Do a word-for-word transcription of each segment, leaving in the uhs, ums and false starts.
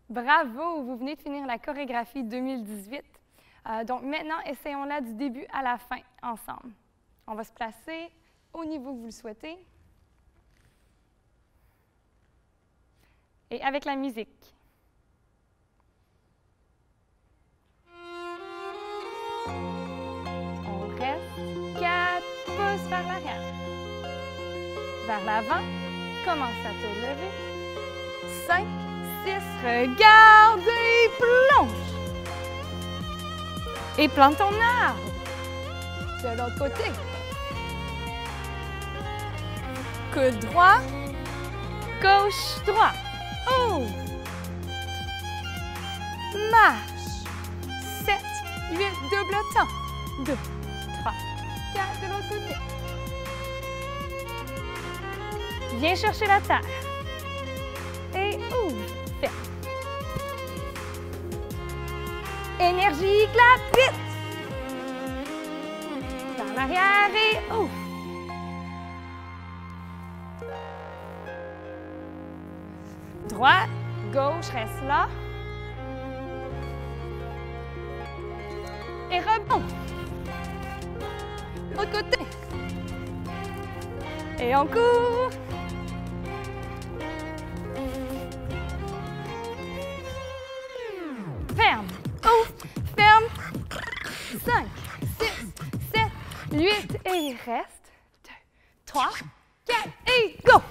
Bravo, vous venez de finir la chorégraphie deux mille dix-huit. Euh, donc maintenant, essayons-la du début à la fin ensemble. On va se placer au niveau que vous le souhaitez. Et avec la musique. On reste quatre pouces vers l'arrière. Vers l'avant, commence à te lever. cinq, six, regarde et plonge. Et plante ton arbre. De l'autre côté. Coude droit, gauche, droit. Ouvre. Marche. sept, huit, double temps. deux, trois, quatre, de l'autre côté. Viens chercher la terre. Et ouvre. Ferme. Énergie, clap, vite. Vers l'arrière et ouvre. Droite, gauche, reste là. Et rebond. L'autre côté. Et on court. Ferme. Ouvre. Ferme. cinq, six, sept, huit. Et reste. deux, trois, quatre. Et go.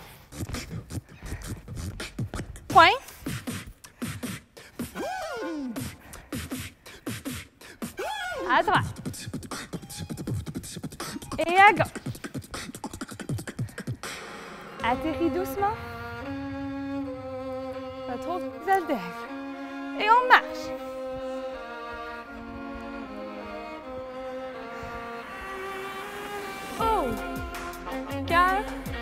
Point. À droite. Et à gauche. Atterris doucement. Retrouve tes haltères. Et on marche. Oh. Cœur.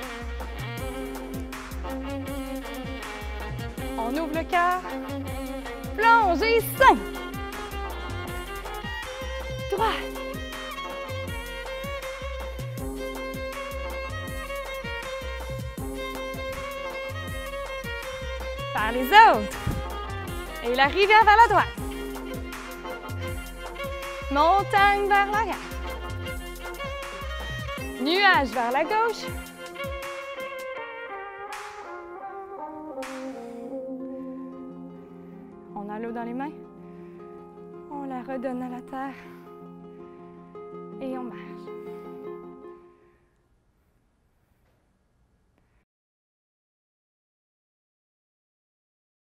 On ouvre le cœur. Plonge et cinq. Droite. Par les autres. Et la rivière vers la droite. Montagne vers l'arrière. Nuage vers la gauche. On a l'eau dans les mains. On la redonne à la terre. Et on marche.